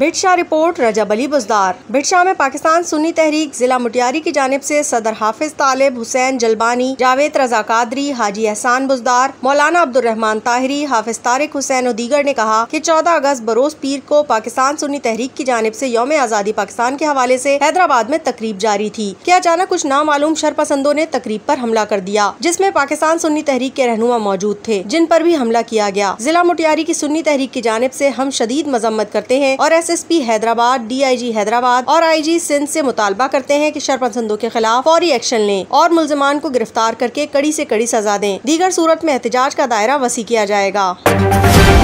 भिटशा report Rajab Ali Buzdar. Bhitshah में पाकिस्तान सुन्नी तहरीक जिला मुटियारी की जानिब से सदर हाफिज तालिब हुसैन जलबानी, जावेद रजा कादरी, हाजी एहसान बुज़दार, मौलाना अब्दुल रहमान ताहिरी, हाफिज तारिक हुसैन और दीगर ने कहा कि 14 अगस्त बरोज पीर को पाकिस्तान सुन्नी तहरीक की जानिब से यौम आज़ादी पाकिस्तान के हवाले से हैदराबाद में तकरीब जारी थी कि अचानक कुछ नामालूम शरपसंदों ने तकरीब पर हमला कर दिया, जिसमें पाकिस्तान सुन्नी तहरीक के रहनुमा मौजूद थे, जिन पर भी हमला किया गया। जिला मुटियारी की सुन्नी तहरीक की जानिब से हम शदीद मजम्मत करते हैं और SSP हैदराबाद, DIG हैदराबाद और IG सिंध से मुतालबा करते हैं कि शरपसंदों के खिलाफ फौरी एक्शन लें और मुल्जिमान को गिरफ्तार करके कड़ी से कड़ी सजा दें। दीगर सूरत में एहतजाज का दायरा वसी किया जाएगा।